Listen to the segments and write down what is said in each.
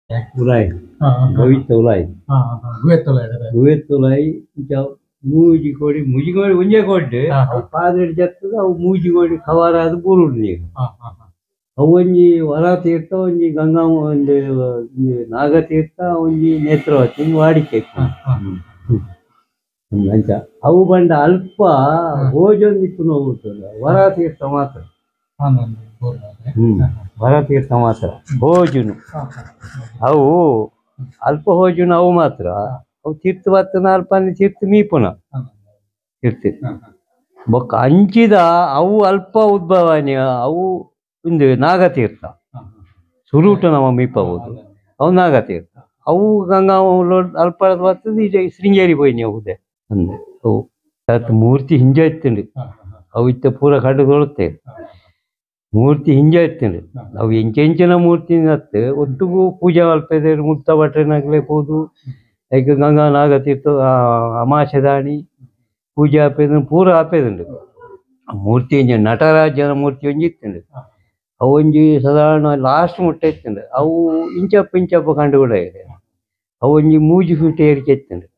Ulai, Gavita Ulai. Guet Ulai, Muji Gori, Unja Gode, Father Jetta, Muji Gori, Kavara, the Buruni. Awanji, Varatirta, Onji Ganga, and Nagatirta, Onji Netra, in Vadike. ಅವು ಬಂಡ ಅಲ್ಪ ಭೋಜನಿತ್ತು ನೋಗುತ್ತಲ್ಲ ವರತೀರ್ಥ ಮಾತ್ರ ವರತೀರ್ಥ ಮಾತ್ರ ಭೋಜನು ಅವು ಅಲ್ಪ ಭೋಜನ ಅವು ಮಾತ್ರ ಅವು ತೀರ್ಥವತ್ತನ ಅಲ್ಪನಿ ತೀರ್ಥ ಮೀಪುನ ತೀರ್ಥ ಬೊಕ್ಕ ಅಂಚಿದ ಅವು ಅಲ್ಪ ಉದ್ಭವನೀಯ ಅವು ಒಂದು ನಾಗತೀರ್ಥ ಸುರೂಟ ನಮ್ಮ ಮೀಪಬಹುದು ಅವು ನಾಗತೀರ್ಥ ಅವು ಗಂಗಾ ಅಲ್ಪ ಬರ್ತದೆ ಈಗ ಶೃಂಗೇರಿ ಹೋಯ್ನಿ ಅವುದೇ ಅಂದೆ ಅವು ತತ್ ಮೂರ್ತಿ ಹಿಂಜ ಇತ್ತಂಡು ಅವು ಇತ್ತ ಪೂರ ಕಡು ತೊಳುತ್ತೆ ಮೂರ್ತಿ ಹಿಂಜ ಇತ್ತಂಡು ಅವು ಎಂಚೆಂಚಿನ ಮೂರ್ತಿ ನತ್ತು ಒಟ್ಟಿಗೂ ಪೂಜೆ ಅಲ್ಪದೆ ಮುಕ್ತ ಭಟ್ರನಾಗ್ಲೇಬೋದು ಈಗ ಗಂಗಾ ನಾಗತೀರ್ಥ ಅಮಾಶದಾಣಿ ಪೂಜೆ ಹಾಪೇದ ಪೂರ ಹಾಪೇದುಂಡು ಮೂರ್ತಿ ಇಂಜ ನಟರಾಜನ ಮೂರ್ತಿ ಒಂಜಿ ಇತ್ತಂಡು ಅವು ಒಂಜಿ ಸಾಧಾರಣ ಲಾಸ್ಟ್ ಮುಟ್ಟ ಇತ್ತಂಡು ಅವು ಇಂಚಪ್ಪ ಇಂಚಪ್ಪ ಕಂಡು ಕೂಡ ಇದೆ ಅವು ಒಂಜಿ ಮೂಜಿ ಫೀಟ್ ಏರಿಕೆ ಇತ್ತಂಡು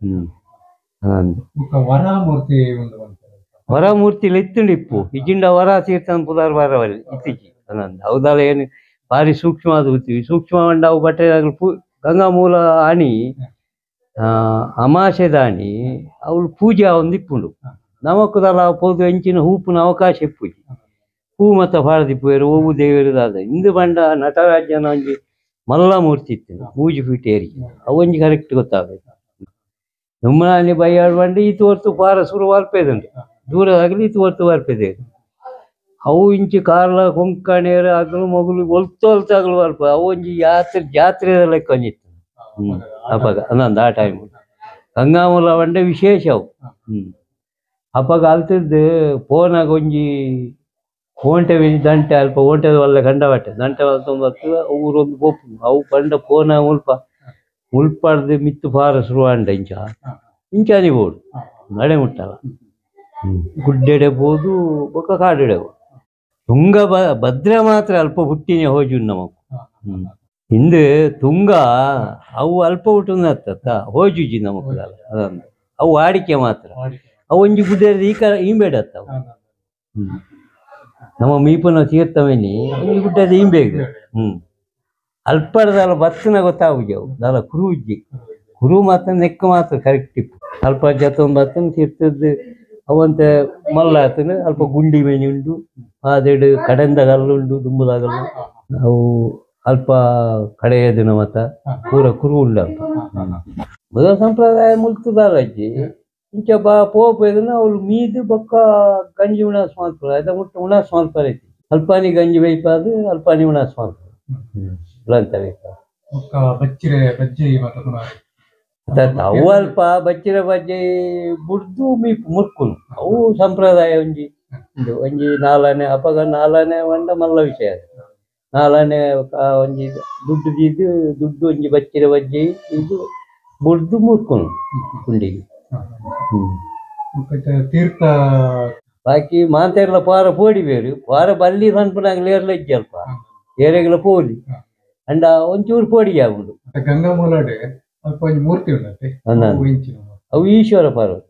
ವರಮೂರ್ತಿಲಿ ಇತ್ತುಂಡು ಇಪ್ಪು ಇಜಿಂಡ ವರ ತೀರ್ಥನ ಪುದಾರ್ ಬರವಲ್ಲಿ ಇತ್ತೀಚಿ ಅನಂದ ಹೌದಲ್ಲ ಏನು ಭಾರಿ ಸೂಕ್ಷ್ಮ ಅದು ಹೋಗ್ತೀವಿ ಸೂಕ್ಷ್ಮ ಮಂಡ ಅವು ಬಟ್ಟೆ ಗಂಗಾ ಮೂಲ ಆಣಿ ಅಮಾಸೆ ದಾಣಿ ಅವಳು ಪೂಜೆ ಒಂದು ಇಪ್ಪುಂಡು ನಮಕ್ಕದಲ್ಲ ಪೋದು ಹೆಂಚಿನ ಹೂಪುನ ಅವಕಾಶ ಇಪ್ಪುಜಿ ಹೂ ಮತ್ತು ಭಾರದಿಪ್ಪುವೇರು ಹೋಗು ದೇವರದಾದ ಇಂದು ಬಂಡ ನಟರಾಜನ ಒಂಜಿ ಮಲ್ಲ ಮೂರ್ತಿ ಇತ್ತು ಮೂಜಿ ಫೀಟ್ ಏರಿಕೆ ಅವೊಂಜಿ ಕರೆಕ್ಟ್ ಗೊತ್ತಾಗಬೇಕು ನಮ್ಮನೆ ಬೈಯಾಡು ಬಂದು ಈತು ಹೊರ್ತು ಪಾರ ಸುರು ವಾರ್ಪೇದುಂಟು ದೂರದಾಗಲಿ ಈತು ಹೊರ್ತು ವಾರ್ಪೇದೆ ಅವು ಇಂಚು ಕಾರ್ಲ ಕೊಂಕಣಿಯರು ಆಗಲು ಮಗುಲು ಒಲ್ತಾಗಲು ವಾರ್ಪ ಅವು ಒಂಜಿ ಜಾತ್ರೆ ಲೆಕ್ಕ ಒಂಜಿತ್ತು ಅಪ್ಪಾಗ ಅನ್ನೊಂದು ಆ ಟೈಮ್ ಗಂಗಾಮೂಲ ಬಂಡೆ ವಿಶೇಷ ಅವು ಅಪ್ಪಾಗ ಅಲ್ತಿದ್ದು ಫೋನಾಗ ಒಂಜಿ ಓಂಟೆ ದಂಟೆ ಅಲ್ಪ ಓಂಟೆದ ಒಳ್ಳೆ ಗಂಡ ಬಟ್ಟೆ ದಂಟೆ ತೊಂಬತ್ತು ಊರೊಂದು ಪೋಪು ಅವು ಬಂಡ ಫೋನ ಮುಲ್ಪಡ್ದು ಮಿತ್ತು ಪಾರ ಶುರುವಾಂಡ ಇಂಚಾನಿ ಬೋಡು ನಡೆ ಮುಟ್ಟಲ್ಲ ಗುಡ್ಡೆಡೆ ಬೋದು ಬೊಕ್ಕ ಕಾಡೆಡೆವು ತುಂಗ ಭದ್ರ ಮಾತ್ರ ಅಲ್ಪ ಹುಟ್ಟಿನ ಹೋಜು ನಮಕ್ ಹಿಂದೆ ತುಂಗ ಅವು ಅಲ್ಪ ಹುಟ್ಟುತ್ತ ಹೋಜುಜಿ ನಮಕ್ ಅದನ್ನು ಅವು ವಾಡಿಕೆ ಮಾತ್ರ ಅವು ಒಂಜಿ ಗುಡ್ಡೆ ಈಂಬೇಡತ್ತ ನಮ್ಮ ಮೀಪನ ತೀರ್ಥವೇನಿ ಒಂಜಿ ಗುಡ್ಡದ ಈಂಬೇಕು ಅಲ್ಪಡದಲ್ಲ ಬತ್ತನ ಗೊತ್ತಾಗುಜವು ದಲ್ಲ ಕುರು ಉಜ್ಜಿ ಕುರು ಮಾತ್ರ ನೆಕ್ಕ ಮಾತ್ರ ಕರೆಕ್ಟ್ ಇಪ್ಪು ಅಲ್ಪ ಜತೊಂದು ಬತ್ತನ ತೀರ್ಥದ್ದು ಅವಂತ ಮಲ್ಲ ಆತನ ಅಲ್ಪ ಗುಂಡಿ ಮೇನಿ ಉಂಡು ಆದೆಡು ಕಡೆಂದ ಗಲ್ಲುಂಡು ದುಂಬುದಾಗಲ್ಲು ಅವು ಅಲ್ಪ ಕಡೆಯ ದಿನ ಮತ್ತ ಪೂರ ಕುರು ಉಂಡು ಅಂತ ಮೊದಲ ಸಂಪ್ರದಾಯ ಮುಲ್ತುದಾರ ಅಜ್ಜಿ ಇಂಚ ಪೋಪೇದನ ಅವಳು ಮೀದು ಬೊಕ್ಕ ಗಂಜಿ ಉಣಾಸ್ ಮಾಡ್ತಾರೆ ಅದ ಮುಟ್ಟ ಉಣಾಸ್ ಮಾಡ್ತಾರೆ ಅಲ್ಪಾನಿ ಗಂಜಿ ಬೈಪಾದು ಅಲ್ಪಾನಿ ಉಣಾಸ್ ಮಾಡ್ತಾರೆ ಅವು ಅಲ್ಪ ಬಚ್ಚಿರ ಬಜ್ಜಿ ಬುಡ್ದು ಮೀಪು ಮುರ್ಕುನು ಅವು ಸಂಪ್ರದಾಯ ಒಂಜಿ ಒಂಜಿ ನಾಲನೆ ಅಪಗ ನಾಲನೆ ಒಂಡ ಮಲ್ಲ ವಿಷಯ ನಾಲನೆ ಒಂಜಿ ದುಡ್ಡು ದೀದು ದುಡ್ಡು ಒಂಜಿ ಬಚ್ಚಿರ ಬಜ್ಜಿ ಇದು ಬುಡ್ದು ಮುರ್ಕುನು ಕುಂಡಿಗೆ ತೀರ್ಥ ಬಾಕಿ ಮಾತೆರ್ಲ ಪಾರ ಪೋಡಿ ಬೇರು ಪಾರ ಬಲ್ಲಿ ಸಣ್ಪನಾಗ್ಲಿ ಏರ್ಲ ಇಜ್ಜಿ ಅಲ್ಪ ಏರೆಗಳ ಪೋಲಿ ಅಂಡ ಒಂಚೂರು ಪೋಡಿಗೆ ಆಗುದು ಗಂಗಾಮೂಲಾಡೆ ಅಲ್ಪ ಒಂಜಿ ಮೂರ್ತಿ ಉಂಡತೆ ಅವು ಈಶ್ವರ ಪಾರ್ವತಿ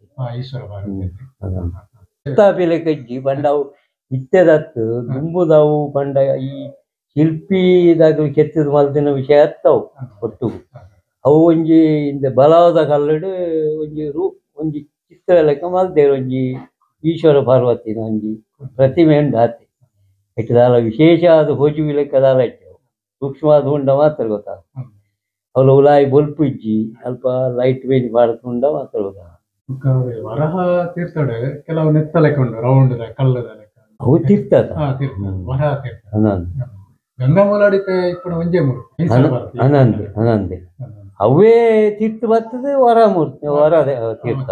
ಪ್ರತಾಪಿಲೆ ಕಜ್ಜಿ ಬಂಡ ಅವು ಇತ್ತೆದತ್ತು ದುಂಬುದವು ಬಂಡ ಈ ಶಿಲ್ಪಿದಾಗಲಿ ಕೆತ್ತಿದ ಮಲ್ದಿನ ವಿಷಯ ಅತ್ತವು ಒಟ್ಟು ಅವು ಒಂಜಿ ಇಂದ ಬಲವಾದ ಕಲ್ಲಡು ಒಂಜಿ ಚಿತ್ರ ಲೆಕ್ಕ ಮಲ್ದೇರು ಒಂಜಿ ಈಶ್ವರ ಪಾರ್ವತಿನ ಒಂಜಿ ಪ್ರತಿಮೆ ಉಂಡು ಆತಿ ಇಟ್ಟದಾಲ ವಿಶೇಷ ಅದು ಹೋಜುವಿ ಲೆಕ್ಕದಾಲ ಇಟ್ಟು ಸೂಕ್ಷ್ಮವಾದ ಉಂಡ ಮಾತ್ರ ಗೊತ್ತಾಗ ಅವಳು ಉಲಾಯಿ ಬೊಲ್ಪು ಇಜ್ಜಿ ಅಲ್ಪ ಲೈಟ್ ವೇಜ್ ಬಾಡ್ಕೊಂಡ ಮಾತ್ರ ಗೊತ್ತಾಗ ವರಹ ತೀರ್ಥಡೆ ಕೆಲವು ನೆತ್ತ ಲೆಕ್ಕ ಉಂಡು ರೌಂಡ್ ಕಲ್ಲದ ಲೆಕ್ಕ ಅವು ತೀರ್ಥದ ಗಂಗಾಮೂಲಾಡಿಕೆ ఇప్పుడు ಒಂಜೇ ಮೂರ್ತಿ ಅನಂದೆ ಅವೇ ತೀರ್ಥ ಬರ್ತದೆ ವರ ಮೂರ್ತಿ ವರ ತೀರ್ಥ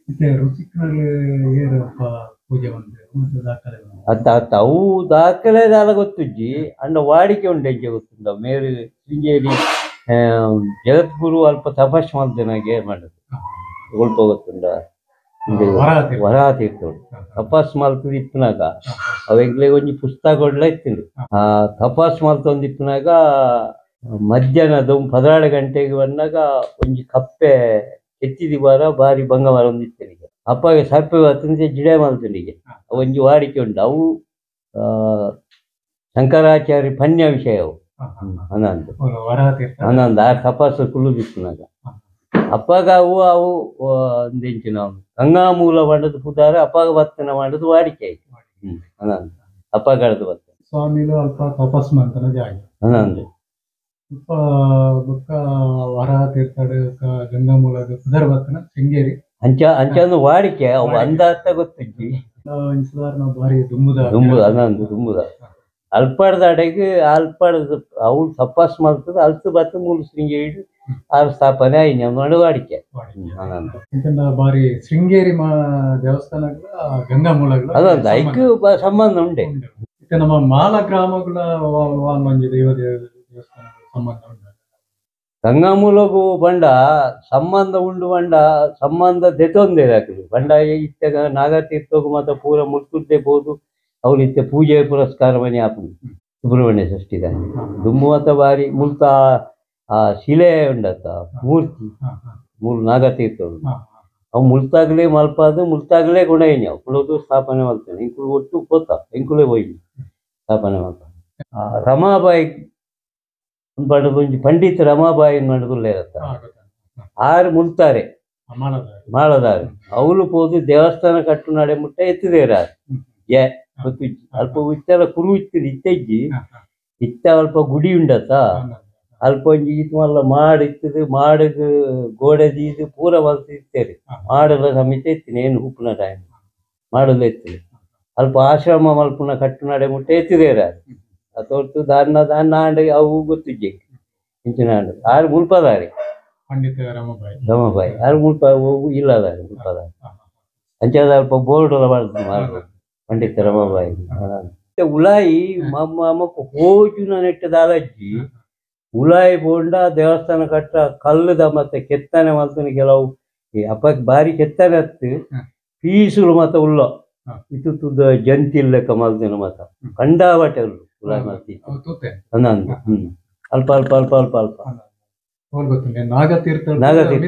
ಅತ್ತ ಅವು ದಾಖಲೆ ದಾಲ ಗೊತ್ತುಜ್ಜಿ ಅಂಡ ವಾಡಿಕೆ ಉಂಡು ಹೆಜ್ಜೆ ಗೊತ್ತುಂಡ ಮೇರು ಶೃಂಗೇರಿ ಜಗದ್ಗುರು ಅಲ್ಪ ತಪಸ್ ಮಾಡ್ದೇನಾಗೆ ಮಾಡೋದು ಉಲ್ಪ ಗೊತ್ತುಂಡ ವರ ತೀರ್ಥ ಉಂಟು ತಪಸ್ ಮಲ್ತದ ಇಪ್ಪನಾಗ ಅವೆಗ್ಲೆ ಒಂಜಿ ಪುಸ್ತಕ ಕೊಡ್ಲ ಇತ್ತಿಂಡು ಆ ತಪಸ್ ಮಲ್ತೊಂದು ಇಪ್ಪನಾಗ ಮಧ್ಯಾಹ್ನದ 12 ಗಂಟೆಗೆ ಬಂದಾಗ ಒಂಜಿ ಕಪ್ಪೆ ಎತ್ತಿದಿ ಬಾರ ಬಾರಿ ಬಂಗವಾರ ಒಂದಿತ್ತನಿಗೆ ಅಪ್ಪಗೆ ಸರ್ಪೆ ಬತ್ತಂತೆ ಜಿಡೆ ಮಲ್ತನಿಗೆ ಒಂಜಿ ವಾಡಿಕೆ ಉಂಟು ಅವು ಶಂಕರಾಚಾರ್ಯ ಪನ್ಯ ವಿಷಯ ಅವು ಅನಂದ ಆ ತಪಾಸ ಕುಲುದಿತ್ತನಾಗ ಅಪ್ಪಾಗ ಅವು ಒಂದಿಂಚಿನ ಗಂಗಾಮೂಲ ಮಾಡದು ಪುದಾರ ಅಪ್ಪಾಗ ವರ್ತನ ಮಾಡದು ವಾಡಿಕೆ ಆಯ್ತು ಅನಂದ ಅಪ್ಪಗಳದು ವರ್ತನೆ ಸ್ವಾಮಿಲು ಅಲ್ಪ ತಪಸ್ ಮಾಡ್ತಾನೆ ಜಾಗ ಅನಂದ ಬೊಕ್ಕ ವರಹ ತೀರ್ಥಡು ಗಂಗಾಮೂಲದ ಪುದರ್ ಬರ್ತನ ಶೃಂಗೇರಿ ಅಂಚಂದು ವಾಡಿಕೆ ಅವು ಅಂದಾತ ಗೊತ್ತಿಜ್ಜಿ ನಾವು ಬಾರಿ ದುಂಬುದ ಅನಂದ ದುಂಬುದ ಅಲ್ಪಾಡದ ಅಡೆಗೆ ಅಲ್ಪಾಡದ ಅವು ತಪಾಸ್ ಮಾಡ್ತದೆ ಅಲ್ತು ಬತ್ತ ಮೂಲ ಶೃಂಗೇರಿ ಆರು ಸ್ಥಾಪನೆ ಆಯ್ತು ನಡು ವಾಡಿಕೆ ಬಾರಿ ಶೃಂಗೇರಿ ದೇವಸ್ಥಾನಗಳ ಗಂಗಾಮೂಲಗಳ ಅದೊಂದು ಐಕ್ಯ ಸಂಬಂಧ ಉಂಡೆ ನಮ್ಮ ಮಾಲ ಗ್ರಾಮಗಳ ದೈವ ದೇವಸ್ಥಾನ ಸಂಬಂಧ ಉಂಟು ಗಂಗಾಮೂಲಗೂ ಬಂಡ ಸಂಬಂಧ ಉಂಡು ಬಂಡ ಸಂಬಂಧ ದೆತೊಂದೇ ಹಾಕಲು ಬಂಡ ಇತ್ತಾಗ ನಾಗತೀರ್ಥಗೂ ಮತ್ತೆ ಪೂರ ಮುರ್ತುದ್ದೆ ಬೋದು ಅವ್ರು ಇತ್ತೆ ಪೂಜೆ ಪುರಸ್ಕಾರ ಮನೆ ಹಾಕೊಂಡು ಸುಬ್ರಹ್ಮಣ್ಯ ಷಷ್ಠಿದಾನೆ ದುಮ್ಮುವತ್ತ ಬಾರಿ ಮುಲ್ತ ಆ ಶಿಲೆ ಉಂಡತ್ತ ಮೂರ್ತಿ ಮೂರು ನಾಗತೀರ್ಥಗಳು ಅವು ಮುಲ್ತಾಗ್ಲೇ ಮಲ್ಪಾದು ಮುಲ್ತಾಗ್ಲೇ ಗುಣೇನಿ ಅವು ಕುಳೋದು ಸ್ಥಾಪನೆ ಮಾಡ್ತೇನೆ ಇಂಕುಳು ಒಟ್ಟು ಗೊತ್ತ ಇಂಕುಳೇ ಹೋಗಿ ಸ್ಥಾಪನೆ ಮಾಡ್ತಾನೆ ರಮಾಬಾಯಿ ಪಡೆದು ಪಂಡಿತ ರಮಾಬಾಯಿ ನಡೆದುಲ್ಲೇ ಇರತ್ತ ಆರು ಮುಲ್ತಾರೆ ಮಾಡದಾರೆ ಅವಳು ಪೋದು ದೇವಸ್ಥಾನ ಕಟ್ಟು ನಡೆ ಮುಟ್ಟ ಎತ್ತಿದೇರ ಗೊತ್ತು ಅಲ್ಪ ಇತ್ತೆಲ್ಲ ಕುರು ಇತ್ತಿದ್ದು ಇತ್ತಜ್ಜಿ ಇತ್ತ ಅಲ್ಪ ಗುಡಿ ಉಂಡತ್ತ ಅಲ್ಪ ಒಂಜಿ ಇತ್ಮಲ್ಲ ಮಾಡು ಇತ್ತದು ಮಾಡದು ಗೋಡೆದು ಪೂರ ಬಲ್ತು ಇತ್ತೇರಿ ಮಾಡಲ್ಲ ಸಮೇತ ಎತ್ತೀನಿ ಏನು ಉಪ್ಪುನ ಟೈಮ್ ಮಾಡಲು ಎತ್ತೀನಿ ಅಲ್ಪ ಆಶ್ರಮ ಮಲ್ಪುನ ಕಟ್ಟು ನಡೆ ಮುಟ್ಟ ಎತ್ತಿದೇರ ತೋರ್ತು ದಾನ ಆಂಡ ಅವು ಗೊತ್ತಿಜ್ಜೆ ಇಂಚಿನ ಆಂಡ ಆರು ಮುಲ್ಪದಾರಿ ಪಂಡಿತ ರಮಾಬಾಯಿ ಆರು ಮುಲ್ಪ ಇಲ್ಲದಾರಿ ಮುಲ್ಪದಾರಿ ಅಂಚದ ಅಲ್ಪ ಬೋರ್ಡ್ ಎಲ್ಲ ಮಾಡ್ಬೋದು ಪಂಡಿತ ರಮಾಬಾಯಿ ಉಲಾಯಿ ಮಮ್ಮಕ್ಕ ಹೋಜುನ ನೆಟ್ಟದಾಲಜ್ಜಿ ಉಲಾಯಿ ಬೋಂಡ ದೇವಸ್ಥಾನ ಕಟ್ಟ ಕಲ್ಲುದ ಮತ್ತೆ ಕೆತ್ತನೆ ಮಲ್ತನ ಕೆಲವು ಅಪ್ಪಕ್ಕೆ ಬಾರಿ ಕೆತ್ತನೆ ಹತ್ತು ಪೀಸುಲು ಮತ ಉಲ್ಲ ಇತ್ತುದ ಜಂತಿಲ್ ಲೆಕ್ಕ ಮಲ್ತನ ಮತ ಕಂಡಾಬಟ್ಟೆ ಉಳ್ಳು ಉಲಾಯಿ ಮಲ್ತಿ ಅನ್ನಂದು ಅಲ್ಪ ಅಲ್ಪ ಅಲ್ಪ ಅಲ್ಪ ಅಲ್ಪ ನಾಗತೀರ್ಥ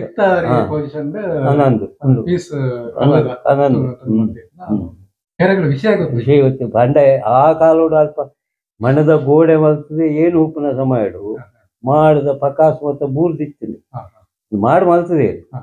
ವಿಷಯ ಗೊತ್ತು ಬಂಡ ಆ ಕಾಲೋಡು ಅಲ್ಪ ಮಣದ ಗೋಡೆ ಮಲ್ತದೆ ಏನು ಉಪ್ಪಿನ ಸಮಯ ಮಾಡಿದ ಪಕಾಸ್ ಮತ್ತೆ ಬೂರ್ದಿತ್ತಿದೆ ಮಾಡಿ ಮಲ್ತದೆ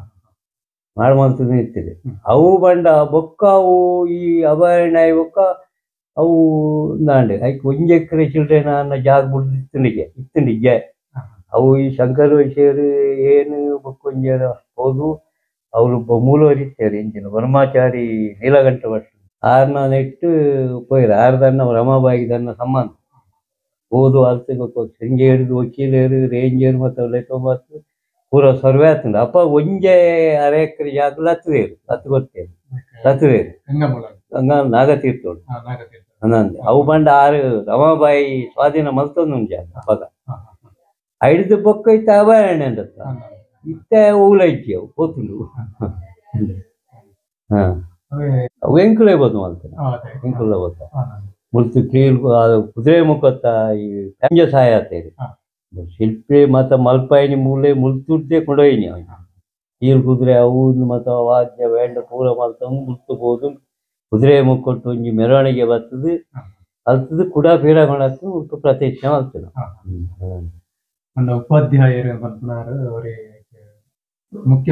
ಇರ್ತದೆ ಅವು ಬಂಡ ಬೊಕ್ಕ ಅವು ಈ ಅಭಯಾರಣ್ಯ ಬೊಕ್ಕ ಅವು ನಾಂಡೆ ಐಕ್ 1 ಎಕರೆ ಚಿಲ್ಡ್ರೇನ ಅನ್ನ ಜಾಗ ಬಿಡ್ದಿತ್ತನಿಗೆ ಇತ್ತನಿಗೆ ಅವು ಈ ಶಂಕರ ವೈಶ್ಯರು ಏನು ಬೊಕ್ಕೊಂಜರ ಹೋದು ಅವರು ಮೂಲವರಿತ್ತಾರೆ ಇಂಚಿನ ಬ್ರಹ್ಮಚಾರಿ ನೀಲಕಂಠ ಭಟ್ ಆರ್ನ ನೆಟ್ಟು ಪೋಯ್ರ ಆರ್ದನ್ನ ರಮಾಬಾಯಿಗೆ ದನ್ನ ಸಂಬಂಧ ಓದು ಅಲ್ತು ಶೃಂಗೇರಿದು ವಕೀಲರು ರೇಂಜರ್ ಮತ್ತು ಲೆಕ್ಕೊಂಬತ್ತು ಪೂರ ಸರ್ವೆ ಆಗ್ತದೆ ಅಪ್ಪ ಒಂಜೆ 1/2 ಎಕರೆ ಜಾಗದಲ್ಲಿ ಹತ್ತು ಗೊತ್ತೇನು ಹತ್ತುವೇರು ನಾಗತೀರ್ಥೋಡು ಅನ್ನಂದೆ ಅವು ಬಂಡ ಆರು ರಮಾಬಾಯಿ ಸ್ವಾಧೀನ ಮಲ್ತೊಂದು ಜಾಗ ಅಪ್ಪಗ ಐದು ಬೊಕ್ಕ ಇತ್ತ ಅಭಯಾರಣ್ಯ ಅಂದತ್ತ ಇತ್ತ ಊಲೈತಿ ಅವು ಹೋತುಂಡು ಅವು ಎಂಕುಲೇ ಬೋದು ಮಲ್ತೇನೆ ಎಂಕುಲ ಬೋತ ಮುಲ್ತು ಕೀಲ್ ಕುದುರೆ ಮುಖತ್ತ ಈ ಕಂಜ ಸಹಾಯ ಆಗ್ತೇವೆ ಶಿಲ್ಪಿ ಮತ್ತ ಮಲ್ಪಾಯಿನಿ ಮೂಲೆ ಮುಲ್ತುರ್ದೆ ಕೊಂಡೊಯ್ನಿ ಕೀಲ್ ಕುದುರೆ ಅವು ಮತ್ತ ವಾದ್ಯ ಬೇಂಡ ಪೂರ ಮಲ್ತಂದು ಮುಲ್ತುಬೋದು ಕುದುರೆ ಮುಕ್ಕೊಟ್ಟು ಒಂಜಿ ಮೆರವಣಿಗೆ ಬರ್ತದೆ ಅಲ್ತದು ಕುಡ ಪೀರ ಮಾಡತ್ತು ಉಲ್ಪು ಪ್ರತಿಷ್ಠೆ ಮಾಡ್ತೇನೆ ಉಪಾಧ್ಯಾಯರು ಮುಖ್ಯ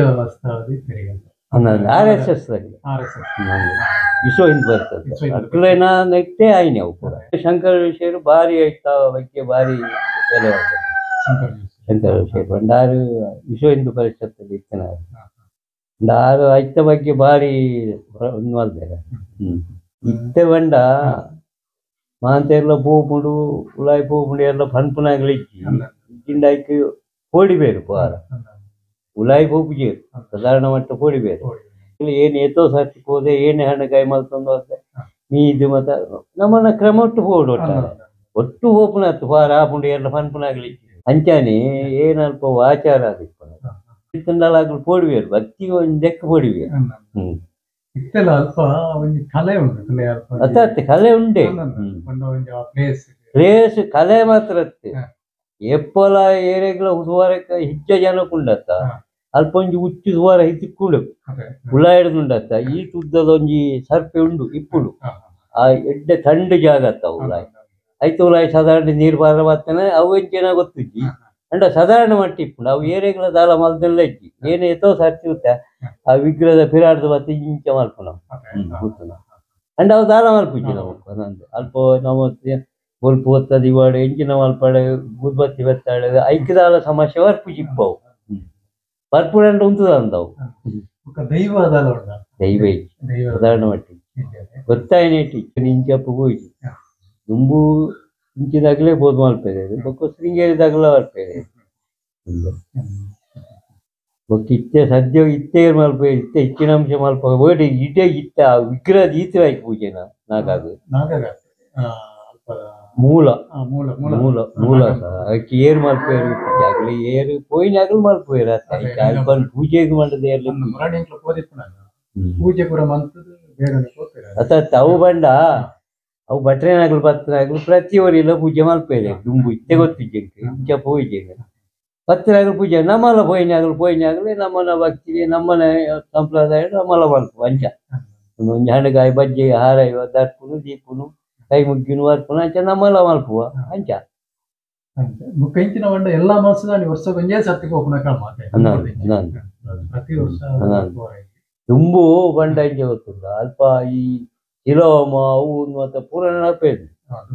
RSS ವಿಶ್ವ ಹಿಂದ್ ಬರ್ತದೆ ಅಕ್ಲೇನ ನೆಟ್ಟೆ ಆಯ್ನಿ ಅವು ಕೂಡ ಶಂಕರ ವಿಷಯರು ಭಾರಿ ಆಯ್ತಾ ಬಗ್ಗೆ ಭಾರಿ ಬೆಲೆ ಆಗ್ತದೆ ಶಂಕರ ವಿಷಯ ಬಂಡಾರು ವಿಶ್ವ ಹಿಂದೂ ಪರಿಷತ್ತಲ್ಲಿ ಇರ್ತೇನೆ ಆರು ಐತ ಬಗ್ಗೆ ಭಾರಿ ಮಾಡ್ತಾರೆ ಇತ್ತೆ ಬಂಡ ಮಾಂತೆಲ್ಲ ಪೂಪುಡು ಉಲಾಯಿ ಪೂಪುಡು ಎಲ್ಲ ಪನ್ಪುನಾಗ್ಲಿಕ್ಕಿ ಇಕ್ಕಿಂಡಾಯ್ಕೆ ಪೋಡಿಬೇರು ಪಾರ ಉಲಾಯಿ ಪೂಪುಜೇರು ಸಾಧಾರಣ ಮಟ್ಟ ಪೋಡಿಬೇರು ಏನು ಎತ್ತೋ ಸರ್ತಿ ಹೋದೆ ಏನು ಹಣ್ಣಕಾಯಿ ಮಲ್ತೊಂದು ಹೋದೆ ಮೀದು ಮತ್ತ ನಮ್ಮನ್ನ ಕ್ರಮ ಒಟ್ಟು ಪೋಡು ಒಟ್ಟು ಓಪನ್ ಆಯ್ತು ಪಾರ ಆಪುಂಡು ಎಲ್ಲ ಪನ್ಪುನಾಗ್ಲಿಕ್ಕಿ ಅಂಚಾನೆ ಏನಲ್ಪ ಆಚಾರ ಆಗಿಪ್ಪಂಡಲಾಗ್ಲು ಪೋಡಿಬೇರು ಭಕ್ತಿ ಒಂದು ಲೆಕ್ಕ ಪೋಡಿಬೇರು ಅಲ್ಪ ಒಂದು ಕಲೆ ಉಂಟು ಕಲೆ ಉಂಡೆ ಪ್ಲೇಸ್ ಕಲೆ ಮಾತ್ರ ಎಪ್ಪಲ ಏರೆಗ್ಲ ಸುವಾರಕ್ಕ ಹೆಚ್ಚ ಜನಕ್ಕುಂಡತ್ತ ಅಲ್ಪ ಒಂಜಿ ಉಚ್ಚು ಸುವಾರ ಹಿತ್ತಿಕ್ಕುಂಡು ಹುಳ ಹಿಡ್ದುಂಡತ್ತ ಈ ತುದ್ದದ ಒಂಜಿ ಸರ್ಪೆ ಉಂಡು ಇಪ್ಪುಡು ಆ ಎಡ್ಡೆ ಥಂಡ್ ಜಾಗ ಅತ್ತ ಉಲಾಯ್ ಐತು ಉಲಾಯ್ ಸಾಧಾರಣ ನೀರು ಬಾರ ಬರ್ತನೆ ಅವು ಎಂಚಿನ ಗೊತ್ತಿಜ್ಜಿ ಅಂಡ ಸಾಧಾರಣ ಮಟ್ಟ ಇಪ್ಪುಂಡು ಅವು ಏರೆಗ್ಲ ದಾಲ ಮಲ್ದೆಲ್ಲ ಇಜ್ಜಿ ಏನೇ ಎತ್ತೋ ಸರ್ತಿರುತ್ತ ಆ ವಿಗ್ರಹದ ಪಿರಾಡ್ದು ಬತ್ತ ಇಂಚ ಮಲ್ಪು ನಾವು ಗೊತ್ತು ನಾವು ಅಂಡ ಅವು ದಾಲ ಮಲ್ಪಿಜ್ಜಿ ನಾವು ನಂದು ಅಲ್ಪ ನಾವು ಬೊಲ್ಪ ಒತ್ತದ ಇವಾಡು ಎಂಚಿನ ಮಲ್ಪಾಡು ಗುರ್ಬತ್ತಿ ಬೆತ್ತಾಡು ಐಕ್ಯದಾಲ ಸಮಸ್ಯೆ ವರ್ಪು ಚಿಪ್ಪವು ಬರ್ಪುಡಂಡ ಉಂಟು ಅಂದವು ದೈವ ದೈವ ಸಾಧಾರಣ ಮಟ್ಟಿ ಗೊತ್ತಾಯ್ನೇಟಿ ಇಂಚಪ್ಪು ಹೋಯ್ತು ದುಂಬು ಇಂಚಿದಾಗಲೇ ಬೋದು ಮಲ್ಪೇದೆ ಬೊಕ್ಕ ಶೃಂಗೇರಿದಾಗಲ ಮಲ್ಪೇದೆ ಬೊಕ್ಕ ಇತ್ತೆ ಸದ್ಯ ಇತ್ತೆ ಮಲ್ಪೆ ಇತ್ತೆ ಹೆಚ್ಚಿನ ಅಂಶ ಮಲ್ಪ ಓಡಿ ಇಡೇ ಇತ್ತ ವಿಗ್ರಹದ ಈತರ ಆಯ್ತು ಪೂಜೆನ ನಾಗಾಗ ಮೂಲ ಮೂಲ ಮೂಲ ಅದಕ್ಕೆ ಏರು ಮಲ್ಪೇರು ಆಗಲಿ ಏರು ಪೋಯಿನಾಗಲು ಮಲ್ಪೇರು ಅಲ್ಪ ಪೂಜೆಗೆ ಮಾಡದ ಪೂಜೆ ಪೂರ ಅತ್ತ ಅವು ಬಂಡ ಅವು ಭಟ್ರೇನಾಗಲು ಭತ್ತನಾಗಲು ಪ್ರತಿಯೊರಿಲ್ಲ ಪೂಜೆ ಮಲ್ಪೇದೆ ದುಂಬು ಇತ್ತೆ ಗೊತ್ತಿದ್ದೆ ಇಂಚ ಪೂಜೆ ಭತ್ತನಾಗಲು ಪೂಜೆ ನಮ್ಮಲ್ಲ ಪೋಯಿನಾಗಲು ನಮ್ಮನ ಭಕ್ತಿಗೆ ನಮ್ಮನ ಸಂಪ್ರದಾಯ ನಮ್ಮಲ್ಲ ಮಲ್ಪು ಅಂಚ ಒಂದೊಂದು ಹಣ್ಣುಗಾಯಿ ಬಜ್ಜೆ ಹಾರ ದರ್ಪುನು ದೀಪುನು ಕೈ ಮುಗ್ಗಿನ ವರ್ಪುನ ಅಂಚ ನಮ್ಮಲ್ಲ ಮಲ್ಪುವ ಅಂಚ ಮುಖಂಚಿನ ಬಂಡ ಎಲ್ಲಾ ಮಾಸದ ವರ್ಷ ಕೊಂಚ ಸತ್ತಿ ಹೋಗ್ನ ಪ್ರತಿ ವರ್ಷ ದುಂಬು ಬಂಡ ಇಂಚ ಗೊತ್ತುಂಟ ಅಲ್ಪ ಈ ಇಲೋಮ ಅವು ಮತ್ತೆ ಪೂರ್ಣ ನಪ್ಪೇದು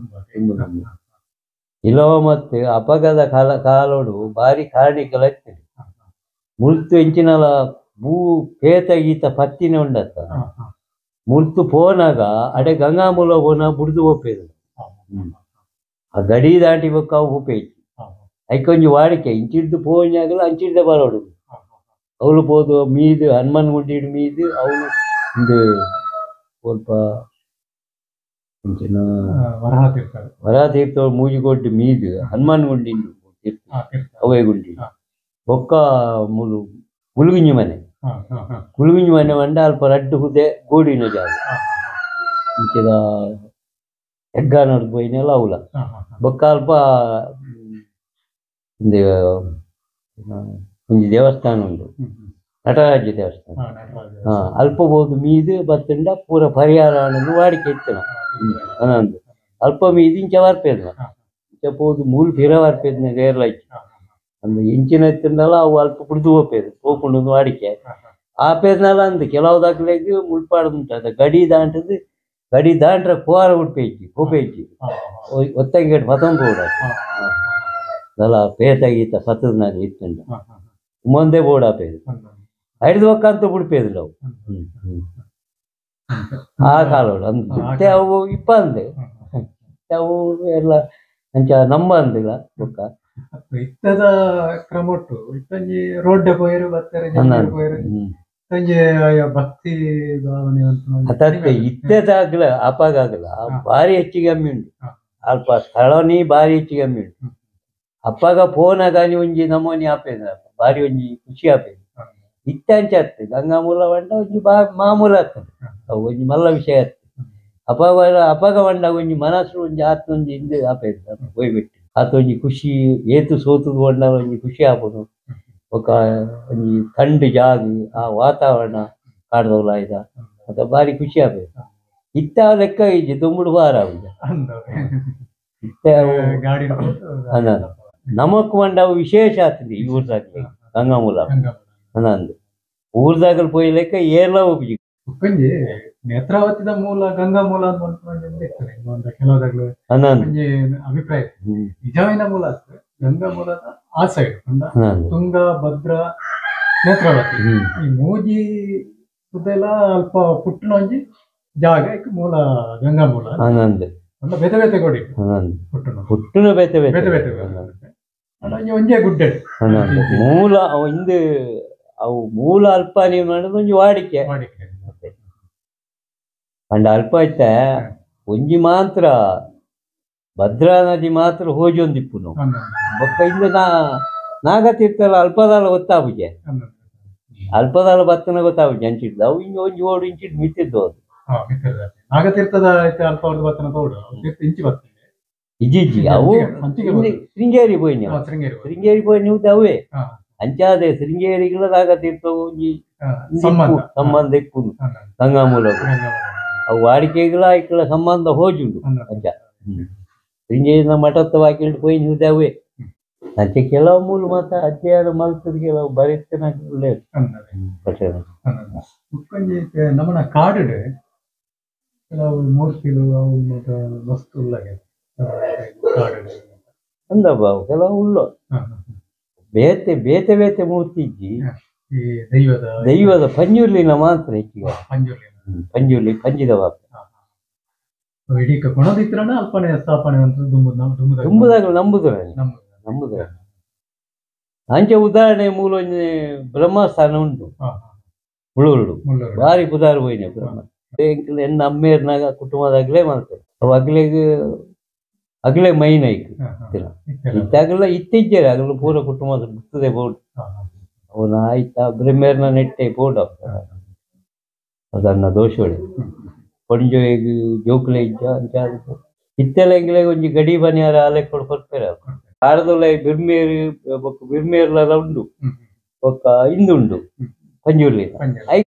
ಇಲವ ಮತ್ತೆ ಅಪಘಾತ ಕಾಲೋಡು ಬಾರಿ ಕಾರಣಿಕಲ ಇರ್ತದೆ ಮುಳ್ತು ಎಂಚಿನಲ ಭೂ ಪೇತ ಗೀತ ಪತ್ತಿನ ಉಂಡತ್ತ ಮುಳ್ತು ಪೋನಾಗ ಅಡೆ ಗಂಗಾಮೂಲ ಪೋನ ಬುಡ್ದು ಹೋಪೇದು ಆ ಗಡಿ ದಾಟಿ ಬೊಕ್ಕ ಅವು ಹೋಪೇಜಿ ಐಕೊಂಜಿ ವಾಡಿಕೆ ಇಂಚಿಡ್ದು ಪೋನಾಗಲ ಅಂಚಿಡ್ದೆ ಬರೋಡು ಅವಳು ಪೋದು ಮೀದು ಹನುಮನ್ ಗುಂಡಿಡು ಮೀದು ಅವಳು ಒಂದು ಸ್ವಲ್ಪ ವರಹ ತೀರ್ಥ ಮೂಜಿಗೊಡ್ಡು ಮೀದು ಹನುಮಾನ್ ಗುಂಡಿಂಡು ಅವೇ ಗುಂಡಿ ಬೊಕ್ಕ ಗುಲ್ಗುಂಜಿ ಮನೆ ಗುಲ್ಗುಂಜಿ ಮನೆ ಮಂಡ ಅಲ್ಪ ರಡ್ಡು ಹುದೆ ಗೋಡಿನ ಜಾಗ ಇಂಚಿದ ಹೆಗ್ಗ ನೋಡ್ದು ಪೋಯಿನೆಲ್ಲ ಅವಲ ಬೊಕ್ಕ ಅಲ್ಪ ಒಂಜಿ ದೇವಸ್ಥಾನ ಉಂಟು ನಟರಾಜ್ಯ ದೇವಸ್ಥಾನ ಅಲ್ಪ ಬೋದು ಮೀದು ಬತ್ತಂಡ ಪೂರ ಪರಿಹಾರ ಅನ್ನೋದು ವಾಡಿಕೆ ಇತ್ತನ ಅನಂದು ಅಲ್ಪ ಮೀದು ಇಂಚ ವರ್ಪೇದ್ನ ಇಂಚ ಪೋದು ಮೂಲ್ ಫಿರ ವರ್ಪೇದ್ನ ರೇರ್ಲಾಯ್ತು ಅಂದು ಇಂಚಿನ ಎತ್ತಿಂದಲ್ಲ ಅವು ಅಲ್ಪ ಬಿಡ್ದು ಹೋಪೇದು ಹೋಗ್ಕೊಂಡು ವಾಡಿಕೆ ಆಪೇದ್ನಲ್ಲ ಅಂದು ಕೆಲವು ದಾಖಲೆಗೆ ಮುಳ್ಪಾಡ್ದುಂಟು ಅದ ಗಡಿ ದಾಂಟ್ರ ಕೋರ ಉಡ್ಪೇಜಿ ಹೋಪೇಜಿ ಒತ್ತಂಗೇಟ್ ಪತಂಗ ಬೋಡ ಅಲ್ಲ ಪೇತ ಗೀತ ಪತದ್ನಾಗ ಇತ್ತುಂಡ ಮುಂದೆ ಬೋರ್ಡ್ ಆಪೇದು ಐದು ಒಕ್ಕಂತ ಬಿಡ್ಪೇದು ನಾವು ಆ ಕಾಲೋಡು ಅಂತೆ ಅವು ಇಪ್ಪ ಅಂದೆ ಅವು ಎಲ್ಲ ಅಂಚ ನಮ್ಮ ಅಂದಿಲ್ಲ ಬೊಕ್ಕ ಇತ್ತದ ಕ್ರಮೊಟ್ಟು ಇತ್ತಂಜಿ ರೋಡ್ಡೆ ಪೋಯರು ಬರ್ತಾರೆ ಭಕ್ತಿ ಭಾವನೆ ಅತತ್ತೆ ಇತ್ತದಾಗ್ಲ ಅಪ್ಪಾಗಲ್ಲ ಭಾರಿ ಹೆಚ್ಚಿಗೆ ಅಮ್ಮಿ ಉಂಟು ಅಲ್ಪ ಸ್ಥಳನಿ ಭಾರಿ ಹೆಚ್ಚಿಗೆ ಅಮ್ಮಿ ಉಂಟು ಅಪ್ಪಾಗ ಫೋನಾಗ ಒಂಜಿ ನಮೂನಿ ಆಪೇದ ಭಾರಿ ಒಂಜಿ ಖುಷಿ ಆಪೇದು ಇತ್ತಂಚ ಆಗ್ತದೆ ಗಂಗಾಮೂಲ ಬಂಡ ಒಂಜಿ ಮಾಮೂಲ ಆಗ್ತದೆ ಅವು ಒಂಜಿ ಮಲ್ಲ ವಿಷಯ ಆಗ್ತದೆ ಅಪಾಗ ಬಂಡ ಒಂಜಿ ಮನಸ್ಸು ಒಂಜಿ ಆತ ಒಂಜಿ ಹಿಂದೆ ಆಪೇದ ಹೋಯ್ಬಿಟ್ಟು ಆತ ಒಂಜಿ ಖುಷಿ ಏತು ಸೋತುದು ಬಂಡ ಒಂಜಿ ಖುಷಿ ಆಪುನು ఒక ಒಂಜಿ ಥಂಡ್ ಜಾಗ ಆ ವಾತಾವರಣ ಕಾಡ್ದವಲ್ಲ ಆಯ್ದ ಅದ ಭಾರಿ ಖುಷಿ ಆಪೇದು ಇತ್ತ ಲೆಕ್ಕ ಇಜ್ಜಿ ದುಂಬುಡು ಬಾರ ಆಗುದ ಇತ್ತ ನಮಕ್ ಬಂಡ ವಿಶೇಷ ಆಗ್ತದೆ ಈ ಊರ್ದಾಗ್ಲಿ ಗಂಗಾಮೂಲ ಅನಂದು ಊರ್ದಾಗಲ್ ಪೋಯಿ ಲೆಕ್ಕ ಏರ್ಲ ಹೋಗಿ ಉಕ್ಕಂಜಿ ನೇತ್ರಾವತಿದ ಮೂಲ ಗಂಗಾ ಮೂಲ ಅಂತ ಕೆಲವದಾಗ್ಲು ಅಭಿಪ್ರಾಯ ನಿಜವಿನ ಮೂಲ ಆಗ್ತದೆ ಗಂಗಾ ಮೂಲದ ಆ ಸೈಡ್ ತುಂಗ ಭದ್ರ ನೇತ್ರಾವತಿ ಈ ಮೂಜಿ ಸುದೆಲ್ಲ ಅಲ್ಪ ಪುಟ್ಟನ ಒಂಜಿ ಜಾಗ ಮೂಲ ಗಂಗಾ ಮೂಲ ಬೇತೆ ಬೇತೆ ಕೊಡಿ ಪುಟ್ಟನ ಬೇತೆ ಬೇತೆ ಬೇತೆ ಒಂಜೇ ಗುಡ್ಡೆ ಮೂಲ ಇಂದು ಅವು ಮೂಲ ಅಲ್ಪ ನೀವು ಮಾಡೋದು ಒಂಜಿ ವಾಡಿಕೆ ಅಂಡ್ ಅಲ್ಪ ಐತೆ ಒಂಜಿ ಮಾತ್ರ ಭದ್ರಾ ನದಿ ಮಾತ್ರ ಹೋಜೊಂದಿಪ್ಪು ನಾವು ಬೊಕ್ಕ ಇಂದು ನಾಗತೀರ್ಥಲ ಅಲ್ಪದಾಲ ಗೊತ್ತಾಬುಜೆ ಅಲ್ಪದಾಲ ಬತ್ತನ ಗೊತ್ತಾಬುಜೆ ಅಂಚಿಡ್ದು ಅವು ಹಿಂಗೆ ಒಂಜಿ ಓಡು ಇಂಚಿಡ್ ಮಿತ್ತಿದ್ದು ಅದು ನಾಗತೀರ್ಥದ ಅಲ್ಪ ಬತ್ತನ ತೋಡು ಇಂಚಿ ಬರ್ತದೆ ಇಜ್ಜಿಜ್ಜಿ ಅವು ಶೃಂಗೇರಿ ಪೋಯ್ನ ಶೃಂಗೇರಿ ಪೋಯ್ ನೀವು ಅವೇ ಅಂಚಾದೆ ಶೃಂಗೇರಿಗಳ ಆಗತಿರ್ತವು ಒಂಜಿ ಸಂಬಂಧ ಇಪ್ಪುಂಡು ಗಂಗಾ ಮೂಲ ಅವು ವಾಡಿಕೆಗಳ ಆಯ್ಕೆಗಳ ಸಂಬಂಧ ಹೋಜುಂಡು ಅಂಚ ಶೃಂಗೇರಿನ ಮಠತ್ವ ಹಾಕಿಟ್ಟು ಪೋಯ್ ನೀವು ಅವೇ ಅಂಚೆ ಕೆಲವು ಮೂಲ ಮಾತ್ರ ಅಧ್ಯಯನ ಮಲ್ತದ ಕೆಲವು ಬರೀತನ ಒಳ್ಳೆಯದು ನಮ್ಮನ ಕಾಡು ಕೆಲವು ಮೂರ್ತಿಗಳು ಅವು ಮತ್ತೆ ವಸ್ತು ಅಂದಪ್ಪ ಕೆಲವು ಉಳ್ಳು ಬೇತೆ ಬೇತೆ ಬೇತೆ ಮೂರ್ತಿ ಇಜ್ಜಿ ದೈವದ ಪಂಜುರ್ಲಿನ ಮಾತ್ರ ಹೆಚ್ಚಿಗೆ ಪಂಜುರ್ಲಿ ಪಂಜಿದ ಬಾಪ ಇಡೀ ಗುಣದಿತ್ರನ ಅಲ್ಪನೆ ಸ್ಥಾಪನೆ ಅಂತ ತುಂಬುದಾಗಲು ನಂಬುದ್ರ ಅಂಚೆ ಉದಾಹರಣೆ ಮೂಲ ಬ್ರಹ್ಮಸ್ಥಾನ ಉಂಟು ಮುಳುಗುರುಡು ಭಾರಿ ಪುದಾರು ಹೋಯ್ನೆ ಬ್ರಹ್ಮ ಎನ್ನ ಅಮ್ಮೇರ್ನಾಗ ಕುಟುಂಬದಾಗಲೇ ಮಾಡ್ತಾರೆ ಅವು ಅಗಲೇ ಮೈನ್ ಐಕ್ ಇತ್ತಾಗಲ್ಲ ಇತ್ತೀಚೆಗೆ ಆಗಲು ಪೂರ ಕುಟುಂಬದ ಬಿತ್ತದೆ ಬೋರ್ಡ್ ಅವನ ಆಯ್ತಾ ಬ್ರಹ್ಮೇರ್ನ ನೆಟ್ಟೆ ಬೋರ್ಡ್ ಅದನ್ನ ದೋಷೋಳೆ ಕೊಂಜು ಜೋಕುಲೆ ಇಜ್ಜ ಅಂಚ ಇತ್ತೆಲ್ಲ ಎಂಗ್ಲೆ ಒಂಜಿ ಗಡಿ ಬನಿಯಾರ ಆಲೆ ಕೊಡು ಕೊಡ್ತಾರೆ ಆಡದೊಲ್ಲ ಬಿರ್ಮೇರ್ಲ ಉಂಡು ಒಕ್ಕ ಇಂದುಂಡು ಪಂಜುರ್ಲಿ